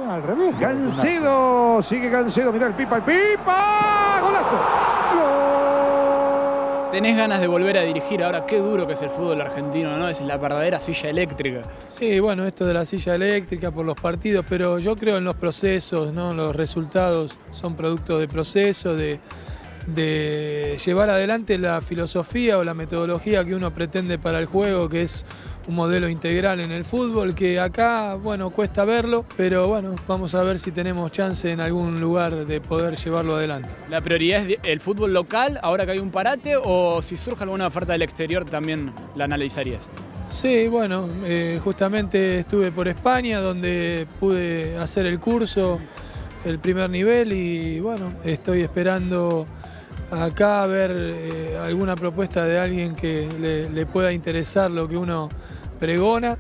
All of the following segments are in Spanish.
al revés. Gancedo, sigue Gancedo, mirá el Pipa, ¡golazo! ¡Gol! Tenés ganas de volver a dirigir ahora, qué duro que es el fútbol argentino, ¿no? Es la verdadera silla eléctrica. Sí, bueno, esto de la silla eléctrica por los partidos, pero yo creo en los procesos, ¿no? Los resultados son producto de procesos, de llevar adelante la filosofía o la metodología que uno pretende para el juego, que es un modelo integral en el fútbol, que acá, bueno, cuesta verlo, pero bueno, vamos a ver si tenemos chance en algún lugar de poder llevarlo adelante. ¿La prioridad es el fútbol local, ahora que hay un parate, o si surge alguna oferta del exterior también la analizarías? Sí, bueno, justamente estuve por España, donde pude hacer el curso, el primer nivel, y bueno, estoy esperando acá ver alguna propuesta de alguien que le pueda interesar lo que uno pregona,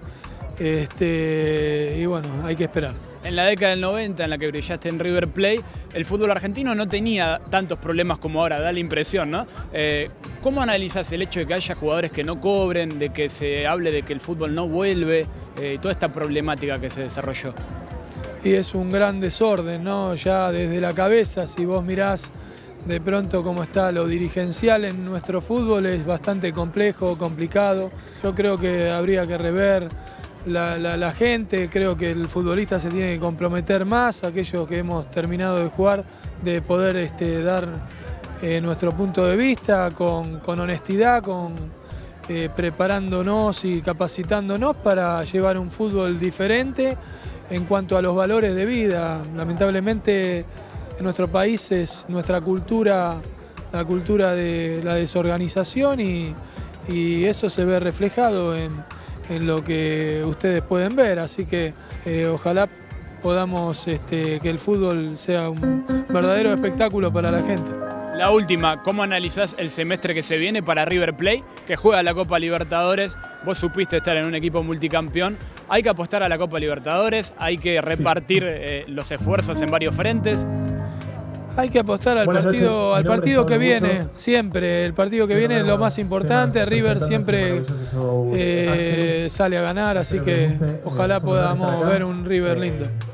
y bueno, hay que esperar. En la década del 90, en la que brillaste en River Plate, el fútbol argentino no tenía tantos problemas como ahora, da la impresión, ¿no? ¿Cómo analizás el hecho de que haya jugadores que no cobren, de que se hable de que el fútbol no vuelve, toda esta problemática que se desarrolló? Y es un gran desorden, ¿no? Ya desde la cabeza, si vos mirás de pronto cómo está lo dirigencial en nuestro fútbol, es bastante complejo, complicado. Yo creo que habría que rever la gente, creo que el futbolista se tiene que comprometer más, aquellos que hemos terminado de jugar, de poder dar nuestro punto de vista con honestidad, preparándonos y capacitándonos para llevar un fútbol diferente en cuanto a los valores de vida. Lamentablemente en nuestro país es nuestra cultura, la cultura de la desorganización, y eso se ve reflejado en lo que ustedes pueden ver, así que ojalá podamos que el fútbol sea un verdadero espectáculo para la gente. La última, ¿cómo analizás el semestre que se viene para River Plate, que juega la Copa Libertadores? Vos supiste estar en un equipo multicampeón. Hay que apostar a la Copa Libertadores, hay que repartir los esfuerzos en varios frentes. Hay que apostar al partido que viene, siempre. El partido que viene es lo más importante. River siempre sale a ganar, así que ojalá podamos ver un River lindo.